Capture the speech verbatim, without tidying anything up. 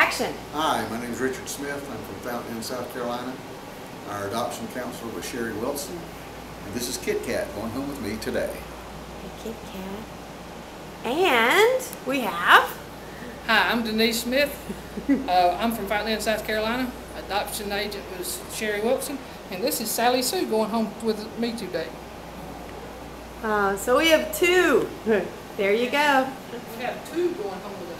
action. Hi, my name is Richard Smith. I'm from Fountain Inn, South Carolina. Our adoption counselor was Sherry Wilson. And this is Kit Kat going home with me today. Hey, Kit Kat. And we have... Hi, I'm Denise Smith. uh, I'm from Fountain Inn, South Carolina. Adoption agent was Sherry Wilson. And this is Sally Sue going home with me today. Uh, so we have two. There you go. We have two going home with